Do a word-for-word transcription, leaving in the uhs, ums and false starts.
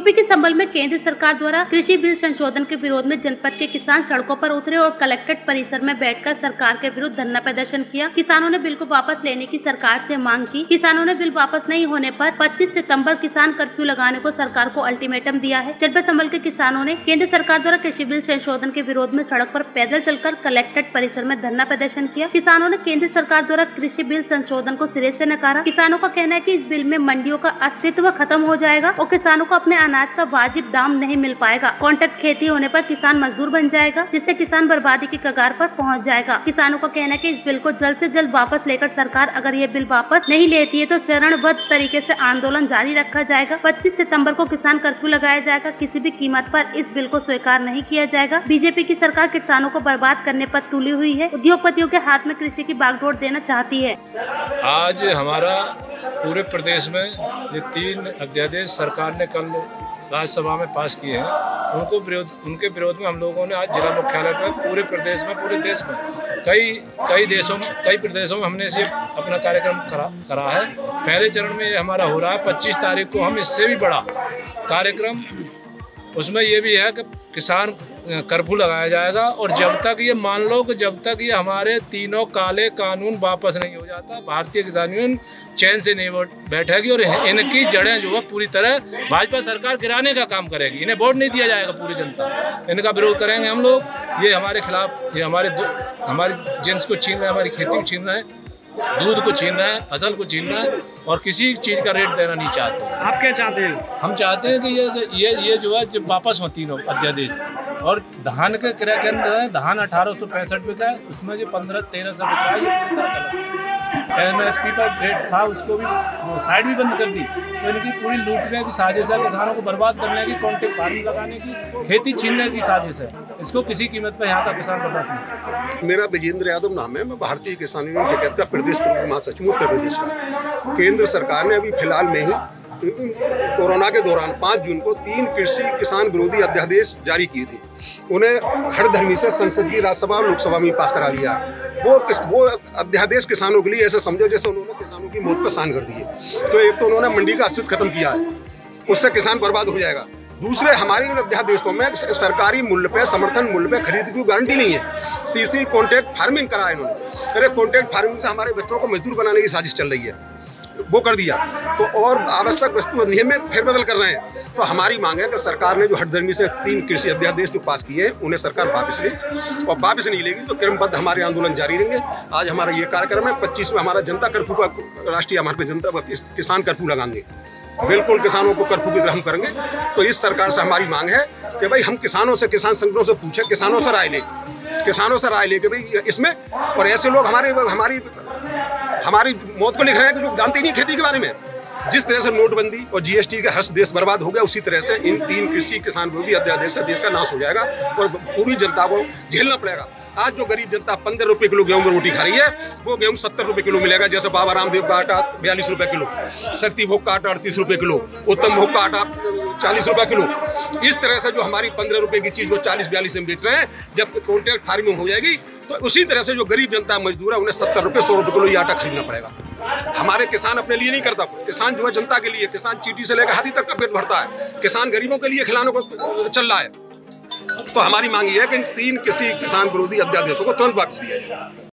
UP के संभल में केंद्र सरकार द्वारा कृषि बिल संशोधन के विरोध में जनपद के किसान सड़कों पर उतरे और कलेक्ट्रेट परिसर में बैठकर सरकार के विरुद्ध धरना प्रदर्शन किया। किसानों ने बिल को वापस लेने की सरकार से मांग की। किसानों ने बिल वापस नहीं होने पर पच्चीस सितंबर किसान कर्फ्यू लगाने को सरकार को अल्टीमेटम दिया है। जनपद संभल के किसानों ने केंद्र सरकार द्वारा कृषि बिल संशोधन के विरोध में सड़क पर पैदल चलकर कलेक्ट्रेट परिसर में धरना प्रदर्शन किया। किसानों ने केंद्र सरकार द्वारा कृषि बिल संशोधन को सिरे से नकारा। किसानों का कहना है कि इस बिल में मंडियों का अस्तित्व खत्म हो जाएगा और किसानों को अपने अनाज का वाजिब दाम नहीं मिल पाएगा। कॉन्ट्रैक्ट खेती होने पर किसान मजदूर बन जाएगा, जिससे किसान बर्बादी की कगार पर पहुंच जाएगा। किसानों का कहना है कि इस बिल को जल्द से जल्द वापस लेकर सरकार अगर ये बिल वापस नहीं लेती है तो चरणबद्ध तरीके से आंदोलन जारी रखा जाएगा। पच्चीस सितंबर को किसान कर्फ्यू लगाया जाएगा। किसी भी कीमत पर इस बिल को स्वीकार नहीं किया जाएगा। बीजेपी की सरकार किसानों को बर्बाद करने पर तुली हुई है। उद्योगपतियों के हाथ में कृषि की बागडोर देना चाहती है। आज हमारा पूरे प्रदेश में ये तीन अध्यादेश सरकार ने कल राज्यसभा में पास किए हैं। उनको विरोध उनके विरोध में हम लोगों ने आज जिला मुख्यालय पर पूरे प्रदेश में पूरे देश में कई कई देशों में कई प्रदेशों में हमने इसे अपना कार्यक्रम करा करा है। पहले चरण में ये हमारा हो रहा है। पच्चीस तारीख को हम इससे भी बड़ा कार्यक्रम, उसमें ये भी है कि किसान कर्फ्यू लगाया जाएगा और जब तक ये मान लो कि जब तक ये हमारे तीनों काले कानून वापस नहीं हो जाता, भारतीय किसान यूनियन चैन से नहीं बैठेगी और इनकी जड़ें जो है पूरी तरह भाजपा सरकार गिराने का काम करेगी। इन्हें वोट नहीं दिया जाएगा। पूरी जनता इनका विरोध करेंगे हम लोग। ये हमारे खिलाफ, ये हमारे हमारी जिन्स को छीन रहे हैं, हमारी खेती को छीन रहे हैं, दूध को छीन रहा है, फसल को छीन रहा है और किसी चीज़ का रेट देना नहीं चाहते। आप क्या चाहते हैं? हम चाहते हैं कि ये ये ये जो है जब वापस हो तीनों अध्यादेश। और धान के क्रय केंद्र है, धान अठारह सौ पैंसठ बिका है, उसमें जो पंद्रह तेरह सौ बिका है, ये पूरी तरह गलत है। एम एस पी पर रेट था, उसको भी साइड भी बंद कर दी। तो इनकी पूरी लूटने की साजिश है, किसानों को बर्बाद करने की, कॉन्ट्रैक्ट फार्मिंग लगाने की, खेती छीनने की साजिश है। इसको किसी कीमत पर यहाँ का किसान बर्दाश्त नहीं। मेरा विजेंद्र यादव नाम है। मैं भारतीय किसान यूनियन टिकैत का प्रदेश प्रमुख महासचिव उत्तर प्रदेश का। केंद्र सरकार ने अभी फिलहाल में ही कोरोना के दौरान पाँच जून को तीन कृषि किसान विरोधी अध्यादेश जारी किए थे। उन्हें हरधर्मी से संसद की राज्यसभा और लोकसभा में पास करा लिया। वो किस वो अध्यादेश किसानों के लिए ऐसे समझो जैसे उन्होंने किसानों की मौत पर सान कर दिए। तो एक तो उन्होंने मंडी का अस्तित्व खत्म किया है, उससे किसान बर्बाद हो जाएगा। दूसरे, हमारे इन अध्यादेशों में सरकारी मूल्य पे, समर्थन मूल्य पे खरीद की गारंटी नहीं है। तीसरी, कॉन्ट्रैक्ट फार्मिंग करा है इन्होंने। अरे कॉन्ट्रैक्ट फार्मिंग से हमारे बच्चों को मजदूर बनाने की साजिश चल रही है, वो कर दिया। तो और आवश्यक वस्तु अधिनियम में फेरबदल कर रहे हैं। तो हमारी मांग है कि सरकार ने जो हठधर्मी से तीन कृषि अध्यादेश जो पास किए हैं, उन्हें सरकार वापस ले, और वापस नहीं लेगी तो क्रमबद्ध हमारे आंदोलन जारी रहेंगे। आज हमारा ये कार्यक्रम है। पच्चीस में हमारा जनता कर्फ्यू का, राष्ट्रीय हमारे जनता किसान कर्फ्यू लगाएंगे। बिल्कुल किसानों को कर्फ्यू की तरह हम करेंगे। तो इस सरकार से हमारी मांग है कि भाई हम किसानों से, किसान संगठनों से पूछे, किसानों से राय ले, किसानों से राय ले कि भाई इसमें, और ऐसे लोग हमारे हमारी हमारी मौत को लिख रहे हैं कि जो जानते नहीं खेती के बारे में। जिस तरह से नोटबंदी और जीएसटी के हर्ष देश बर्बाद हो गया, उसी तरह से इन तीन कृषि किसान विरोधी अध्यादेश से देश का नाश हो जाएगा और पूरी जनता को झेलना पड़ेगा। आज जो गरीब जनता पंद्रह रुपए किलो गेहूं में रोटी खा रही है, वो गेहूं सत्तर रुपए किलो मिलेगा। जैसे बाबा रामदेव का आटा बयालीस रुपए किलो, शक्ति भोग का आटा अड़तीस रुपए किलो, उत्तम भोग का आटा चालीस रुपए किलो। इस तरह से जो हमारी पंद्रह रुपए की चीज वो चालीस बयालीस में बेच रहे हैं। जब कॉन्ट्रैक्ट फार्मिंग हो जाएगी तो उसी तरह से जो गरीब जनता मजदूर है, उन्हें सत्तर रुपए सौ रुपए किलो ये आटा खरीदना पड़ेगा। हमारे किसान अपने लिए नहीं करता, किसान जो है जनता के लिए। किसान चीटी से लेकर हाथी तक का पेट भरता है। किसान गरीबों के लिए खिलाने को चल रहा है। तो हमारी मांग ये है कि इन तीन किसी किसान विरोधी अध्यादेशों को तुरंत वापस लिया जाए।